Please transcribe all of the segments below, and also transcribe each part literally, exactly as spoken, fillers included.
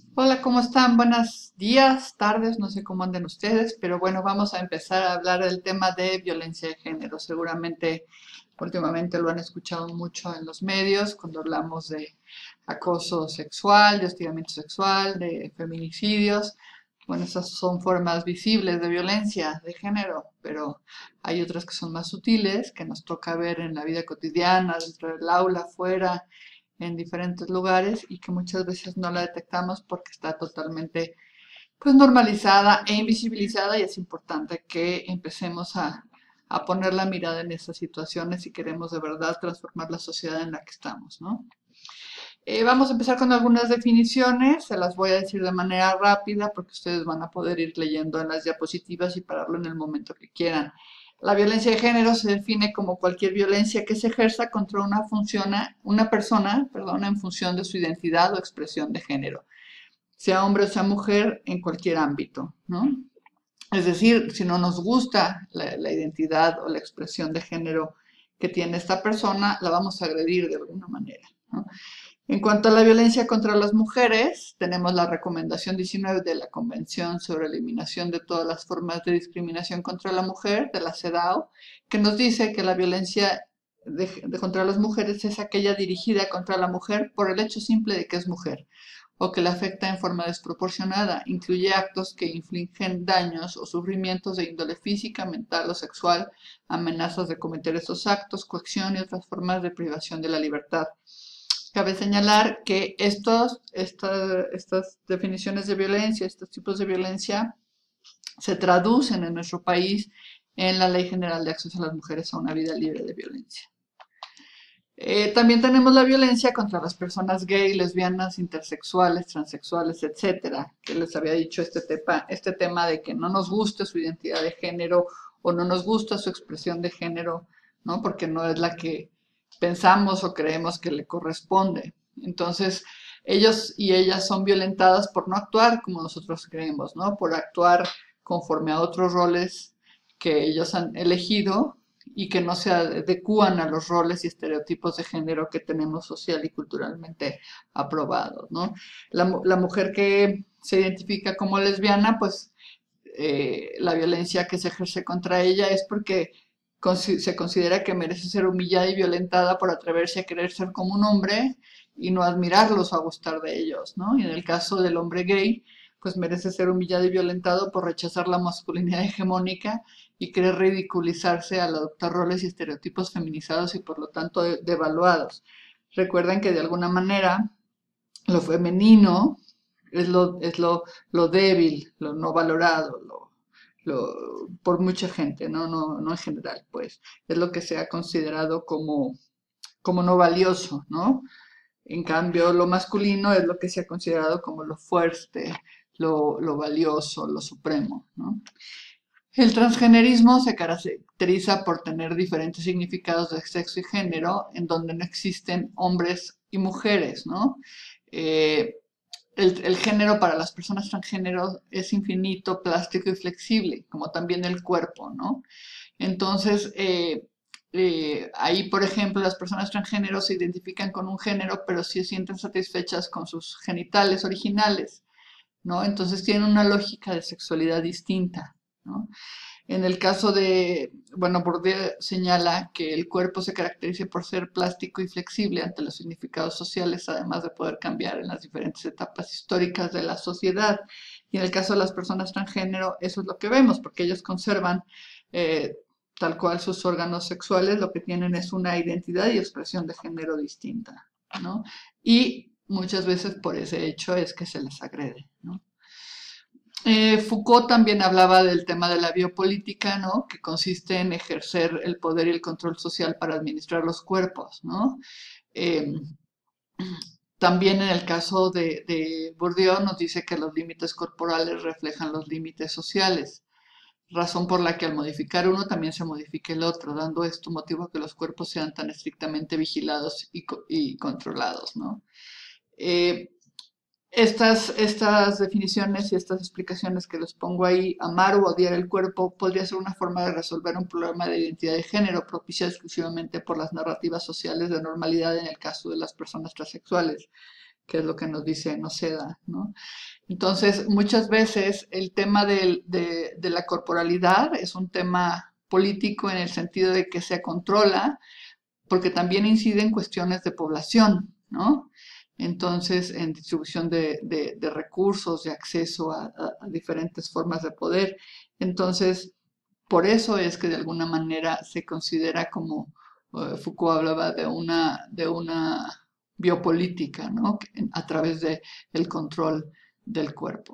Hola, ¿cómo están? Buenos días, tardes, no sé cómo anden ustedes, pero bueno, vamos a empezar a hablar del tema de violencia de género. Seguramente últimamente lo han escuchado mucho en los medios cuando hablamos de acoso sexual, de hostigamiento sexual, de feminicidios. Bueno, esas son formas visibles de violencia de género, pero hay otras que son más sutiles, que nos toca ver en la vida cotidiana, dentro del aula, afuera, en diferentes lugares y que muchas veces no la detectamos porque está totalmente pues normalizada e invisibilizada y es importante que empecemos a, a poner la mirada en esas situaciones si queremos de verdad transformar la sociedad en la que estamos, ¿no? Eh, vamos a empezar con algunas definiciones, se las voy a decir de manera rápida porque ustedes van a poder ir leyendo en las diapositivas y pararlo en el momento que quieran. La violencia de género se define como cualquier violencia que se ejerza contra una, funciona, una persona perdón, en función de su identidad o expresión de género, sea hombre o sea mujer, en cualquier ámbito, ¿no? Es decir, si no nos gusta la, la identidad o la expresión de género que tiene esta persona, la vamos a agredir de alguna manera, ¿no? En cuanto a la violencia contra las mujeres, tenemos la recomendación diecinueve de la Convención sobre Eliminación de todas las formas de discriminación contra la mujer, de la CEDAW, que nos dice que la violencia de, de contra las mujeres es aquella dirigida contra la mujer por el hecho simple de que es mujer o que la afecta en forma desproporcionada. Incluye actos que infligen daños o sufrimientos de índole física, mental o sexual, amenazas de cometer esos actos, coacción y otras formas de privación de la libertad. Cabe señalar que estos, esta- estas definiciones de violencia, estos tipos de violencia, se traducen en nuestro país en la Ley General de Acceso a las Mujeres a una Vida Libre de Violencia. Eh, también tenemos la violencia contra las personas gay, lesbianas, intersexuales, transexuales, etcétera, que les había dicho este, tepa, este tema de que no nos gusta su identidad de género o no nos gusta su expresión de género, ¿no? Porque no es la que pensamos o creemos que le corresponde. Entonces, ellos y ellas son violentadas por no actuar como nosotros creemos, ¿no? Por actuar conforme a otros roles que ellos han elegido y que no se adecúan a los roles y estereotipos de género que tenemos social y culturalmente aprobados, ¿no? La, la mujer que se identifica como lesbiana, pues eh, la violencia que se ejerce contra ella es porque se considera que merece ser humillada y violentada por atreverse a querer ser como un hombre y no admirarlos o a gustar de ellos, ¿no? Y en el caso del hombre gay, pues merece ser humillado y violentado por rechazar la masculinidad hegemónica y querer ridiculizarse al adoptar roles y estereotipos feminizados y por lo tanto devaluados. Recuerden que de alguna manera lo femenino es lo, es lo, lo débil, lo no valorado, lo, lo, por mucha gente, ¿no? No, no en general, pues es lo que se ha considerado como, como no valioso, ¿no? En cambio, lo masculino es lo que se ha considerado como lo fuerte, lo, lo valioso, lo supremo, ¿no? El transgenerismo se caracteriza por tener diferentes significados de sexo y género, en donde no existen hombres y mujeres, ¿no? Eh, el, el, género para las personas transgénero es infinito, plástico y flexible, como también el cuerpo, ¿no? Entonces, eh, eh, ahí, por ejemplo, las personas transgénero se identifican con un género, pero sí se sienten satisfechas con sus genitales originales, ¿no? Entonces tienen una lógica de sexualidad distinta, ¿no? En el caso de, bueno, Bourdieu señala que el cuerpo se caracteriza por ser plástico y flexible ante los significados sociales, además de poder cambiar en las diferentes etapas históricas de la sociedad. Y en el caso de las personas transgénero, eso es lo que vemos, porque ellos conservan eh, tal cual sus órganos sexuales, lo que tienen es una identidad y expresión de género distinta, ¿no? Y muchas veces por ese hecho es que se les agrede, ¿no? Eh, Foucault también hablaba del tema de la biopolítica, ¿no? Que consiste en ejercer el poder y el control social para administrar los cuerpos, ¿no? Eh, También en el caso de, de Bourdieu nos dice que los límites corporales reflejan los límites sociales, razón por la que al modificar uno también se modifica el otro, dando esto motivo a que los cuerpos sean tan estrictamente vigilados y, y controlados, ¿no? Eh, Estas, estas definiciones y estas explicaciones que les pongo ahí, amar o odiar el cuerpo, podría ser una forma de resolver un problema de identidad de género propiciado exclusivamente por las narrativas sociales de normalidad en el caso de las personas transexuales. que es lo que nos dice Noceda, ¿no? Entonces, muchas veces el tema del- de, de la corporalidad es un tema político en el sentido de que se controla, porque también incide en cuestiones de población, ¿no? Entonces, en distribución de, de- de recursos, de acceso a, a- a diferentes formas de poder. Entonces, por eso es que de alguna manera se considera como eh, Foucault hablaba de una, de una biopolítica, ¿no? Que- A través de el control del cuerpo.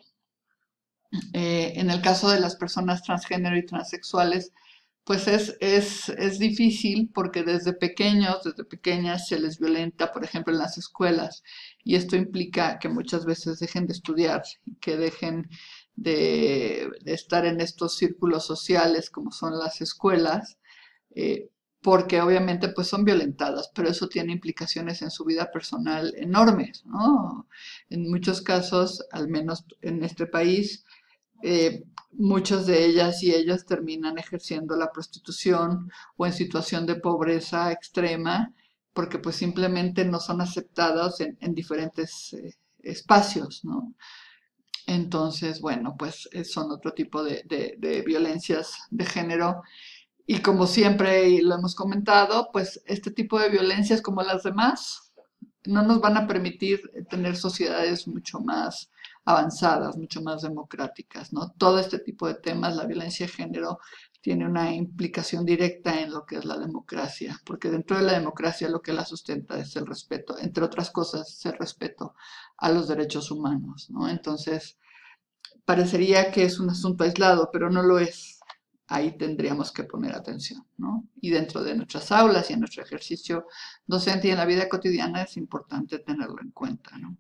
Eh, en el caso de las personas transgénero y transexuales, pues es, es, es difícil porque desde pequeños, desde pequeñas se les violenta, por ejemplo, en las escuelas, y esto implica que muchas veces dejen de estudiar, que dejen de, de estar en estos círculos sociales como son las escuelas, eh, porque obviamente pues son violentadas, pero eso tiene implicaciones en su vida personal enormes, ¿no? En muchos casos, al menos en este país, eh, muchos de ellas y ellos terminan ejerciendo la prostitución o en situación de pobreza extrema porque pues simplemente no son aceptados en, en diferentes eh, espacios, ¿no? Entonces, bueno, pues eh, son otro tipo de, de, de violencias de género y como siempre y lo hemos comentado, pues este tipo de violencias como las demás no nos van a permitir tener sociedades mucho más avanzadas, mucho más democráticas, ¿no? Todo este tipo de temas, la violencia de género, tiene una implicación directa en lo que es la democracia, porque dentro de la democracia lo que la sustenta es el respeto, entre otras cosas, es el respeto a los derechos humanos, ¿no? Entonces, parecería que es un asunto aislado, pero no lo es. Ahí tendríamos que poner atención, ¿no? Y dentro de nuestras aulas y en nuestro ejercicio docente y en la vida cotidiana es importante tenerlo en cuenta, ¿no?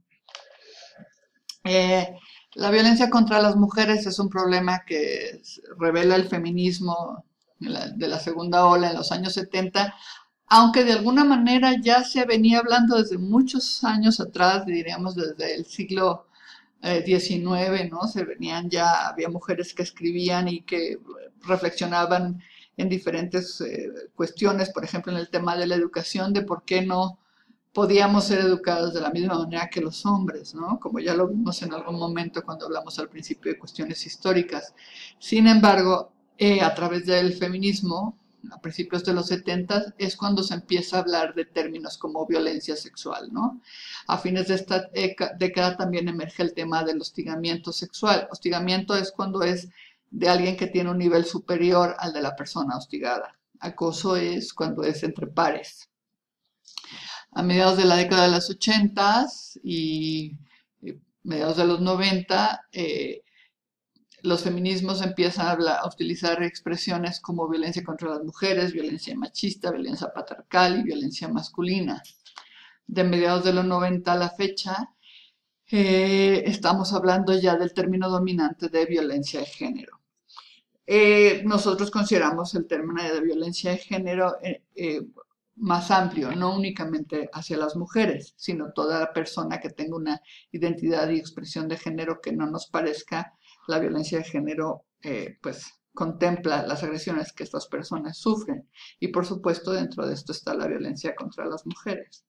Eh, la violencia contra las mujeres es un problema que revela el feminismo de la, de la segunda ola en los años setenta, aunque de alguna manera ya se venía hablando desde muchos años atrás, diríamos desde el siglo eh, diecinueve, ¿no? Se venían ya, había mujeres que escribían y que reflexionaban en diferentes eh, cuestiones, por ejemplo, en el tema de la educación, de por qué no podíamos ser educados de la misma manera que los hombres, ¿no? Como ya lo vimos en algún momento cuando hablamos al principio de cuestiones históricas. Sin embargo, eh, a través del feminismo, a principios de los setenta, es cuando se empieza a hablar de términos como violencia sexual, ¿no? A fines de esta década también emerge el tema del hostigamiento sexual. Hostigamiento es cuando es de alguien que tiene un nivel superior al de la persona hostigada. Acoso es cuando es entre pares. A mediados de la década de los ochenta y mediados de los noventa, eh, los feminismos empiezan a, hablar, a, utilizar expresiones como violencia contra las mujeres, violencia machista, violencia patriarcal y violencia masculina. De mediados de los noventa a la fecha, eh, estamos hablando ya del término dominante de violencia de género. Eh, nosotros consideramos el término de violencia de género eh, eh, más amplio, no únicamente hacia las mujeres, sino toda persona que tenga una identidad y expresión de género que no nos parezca. La violencia de género, eh, pues, contempla las agresiones que estas personas sufren. Y por supuesto, dentro de esto está la violencia contra las mujeres.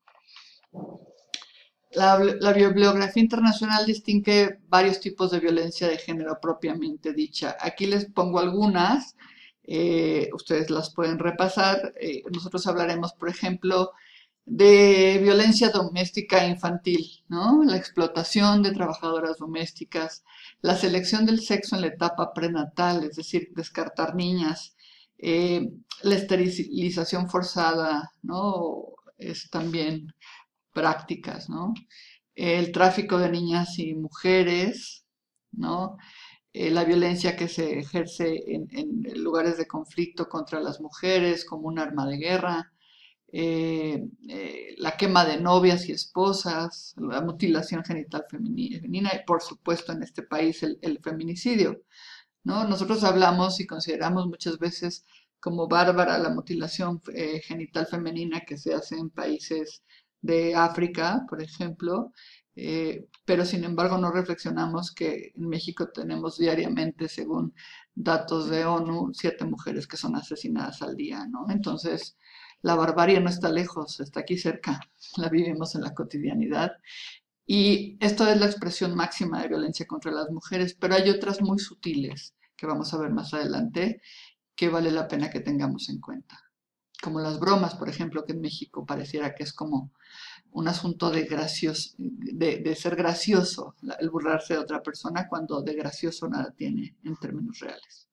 La, la, bibliografía internacional distingue varios tipos de violencia de género propiamente dicha. Aquí les pongo algunas, eh, ustedes las pueden repasar. Eh, nosotros hablaremos, por ejemplo, de violencia doméstica infantil, ¿no? La explotación de trabajadoras domésticas, la selección del sexo en la etapa prenatal, es decir, descartar niñas, eh, la esterilización forzada, ¿no? Es también prácticas, ¿no? El tráfico de niñas y mujeres, ¿no? Eh, la violencia que se ejerce en, en, lugares de conflicto contra las mujeres como un arma de guerra, eh, eh, la quema de novias y esposas, la mutilación genital femenina y por supuesto en este país el, el feminicidio, ¿no? Nosotros hablamos y consideramos muchas veces como bárbara la mutilación eh, genital femenina que se hace en países de África, por ejemplo, eh, pero sin embargo no reflexionamos que en México tenemos diariamente, según datos de ONU, siete mujeres que son asesinadas al día, ¿no? Entonces, La barbarie no está lejos, está aquí cerca, la vivimos en la cotidianidad. Y esto es la expresión máxima de violencia contra las mujeres, pero hay otras muy sutiles que vamos a ver más adelante que vale la pena que tengamos en cuenta. Como las bromas, por ejemplo, que en México pareciera que es como un asunto de, gracios, de, de ser gracioso, el burlarse de otra persona, cuando de gracioso nada tiene en términos reales.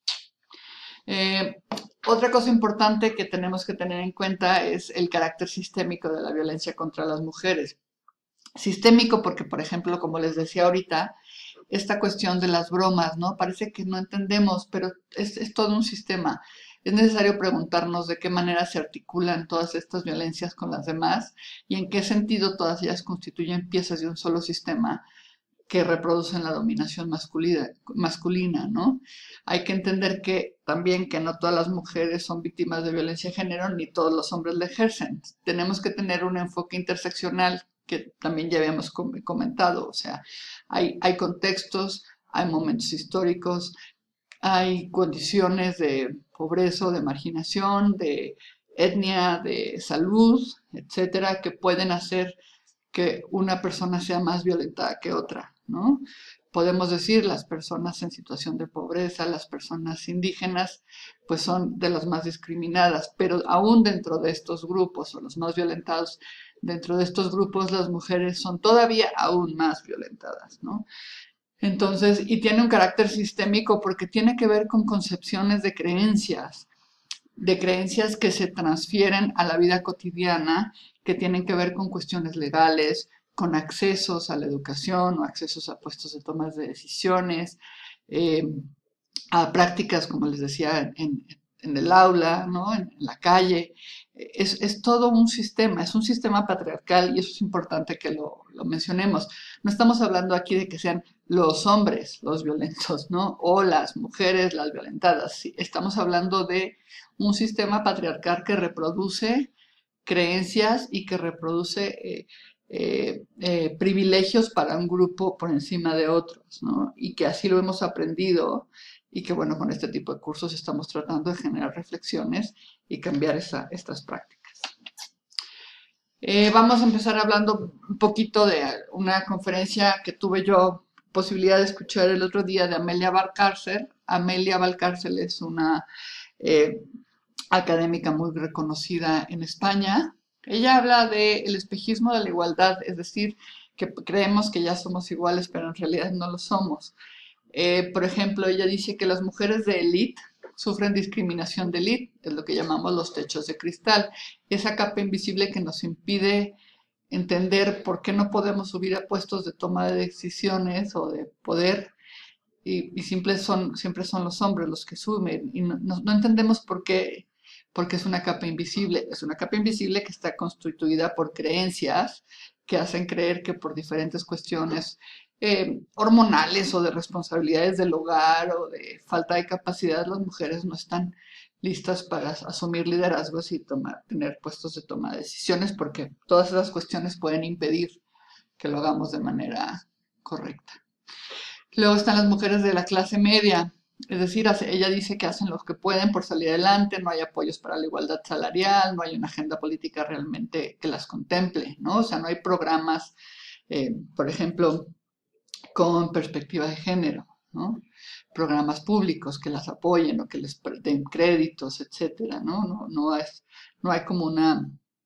Eh, otra cosa importante que tenemos que tener en cuenta es el carácter sistémico de la violencia contra las mujeres. Sistémico porque, por ejemplo, como les decía ahorita, esta cuestión de las bromas, ¿no? Parece que no entendemos, pero es, es todo un sistema. Es necesario preguntarnos de qué manera se articulan todas estas violencias con las demás y en qué sentido todas ellas constituyen piezas de un solo sistema que reproducen la dominación masculina, masculina, ¿no? Hay que entender que también que no todas las mujeres son víctimas de violencia de género, ni todos los hombres la ejercen. Tenemos que tener un enfoque interseccional que también ya habíamos comentado, o sea, hay, hay contextos, hay momentos históricos, hay condiciones de pobreza, de marginación, de etnia, de salud, etcétera, que pueden hacer que una persona sea más violentada que otra, ¿no? Podemos decir, las personas en situación de pobreza, las personas indígenas, pues son de las más discriminadas, pero aún dentro de estos grupos, o los más violentados, dentro de estos grupos, las mujeres son todavía aún más violentadas, ¿no? Entonces, y tiene un carácter sistémico porque tiene que ver con concepciones de creencias, de creencias que se transfieren a la vida cotidiana, que tienen que ver con cuestiones legales, con accesos a la educación o accesos a puestos de toma de decisiones, eh, a prácticas, como les decía, en, en el aula, ¿no? en, en la calle. Es, es, todo un sistema, es un sistema patriarcal y eso es importante que lo, lo mencionemos. No estamos hablando aquí de que sean los hombres los violentos, ¿no? O las mujeres las violentadas. Sí, estamos hablando de un sistema patriarcal que reproduce creencias y que reproduce eh, eh, eh, privilegios para un grupo por encima de otros, ¿no? Y que así lo hemos aprendido y que, bueno, con este tipo de cursos estamos tratando de generar reflexiones y cambiar esa, estas prácticas. Eh, vamos a empezar hablando un poquito de una conferencia que tuve yo posibilidad de escuchar el otro día de Amelia Valcárcel. Amelia Valcárcel es una eh, académica muy reconocida en España. Ella habla del espejismo de la igualdad, es decir, que creemos que ya somos iguales, pero en realidad no lo somos. Eh, por ejemplo, ella dice que las mujeres de élite sufren discriminación de élite, es lo que llamamos los techos de cristal, esa capa invisible que nos impide entender por qué no podemos subir a puestos de toma de decisiones o de poder y, y siempre, son, siempre son los hombres los que suben y no, no, no entendemos por qué, porque es una capa invisible, es una capa invisible que está constituida por creencias que hacen creer que por diferentes cuestiones eh, hormonales o de responsabilidades del hogar o de falta de capacidad, las mujeres no están listas para asumir liderazgos y tomar, tener puestos de toma de decisiones porque todas esas cuestiones pueden impedir que lo hagamos de manera correcta. Luego están las mujeres de la clase media, es decir, ella dice que hacen lo que pueden por salir adelante, no hay apoyos para la igualdad salarial, no hay una agenda política realmente que las contemple, ¿no? O sea, no hay programas, eh, por ejemplo, con perspectiva de género, ¿no? Programas públicos que las apoyen o que les den créditos, etcétera, ¿no? No, no, es, no hay como una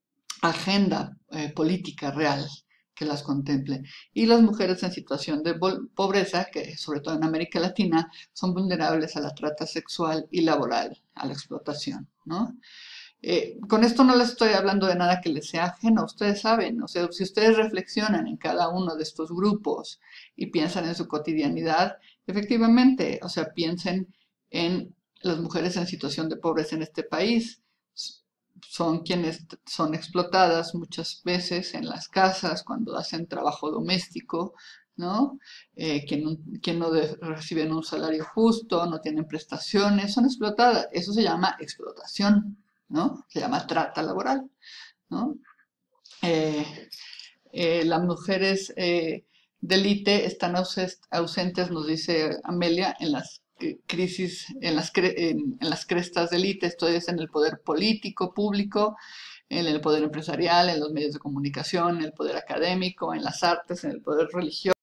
agenda eh, política real que las contemple. Y las mujeres en situación de pobreza, que sobre todo en América Latina, son vulnerables a la trata sexual y laboral, a la explotación, ¿no? Eh, con esto no les estoy hablando de nada que les sea ajeno, ustedes saben, o sea, si ustedes reflexionan en cada uno de estos grupos y piensan en su cotidianidad, efectivamente, o sea, piensen en las mujeres en situación de pobreza en este país, son quienes son explotadas muchas veces en las casas cuando hacen trabajo doméstico, ¿no? Eh, quien, quien no de, reciben un salario justo, no tienen prestaciones, son explotadas. Eso se llama explotación, ¿no? Se llama trata laboral, ¿no? Eh, eh, las mujeres eh, de élite están ausentes, nos dice Amelia, en las eh, crisis en las, cre- en, en las crestas de élite, esto es en el poder político, público, en el poder empresarial, en los medios de comunicación, en el poder académico, en las artes, en el poder religioso.